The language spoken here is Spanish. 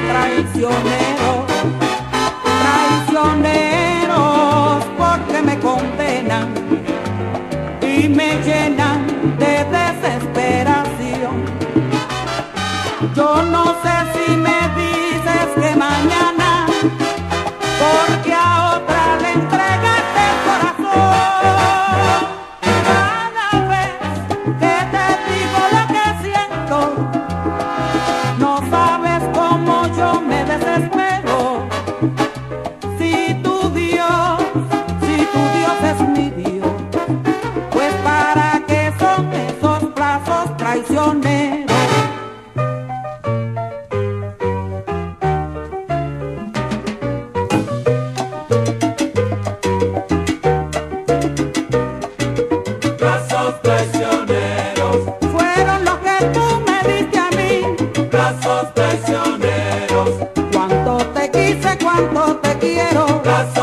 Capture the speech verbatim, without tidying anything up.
traicioneros, traicioneros, porque me condenan y me llenan de desesperación. Yo no sé si me dices que mañana, porque a otra le entregaste el corazón. Cada vez que te digo lo que siento, no sabes cómo yo me desespero. Si tu Dios, si tu Dios es mi Dios, pues para qué son esos brazos traicioneros. Brazos traicioneros, Fueron los que tú me diste a mí. brazos traicioneros, Cuánto te quise, cuánto te quiero. brazos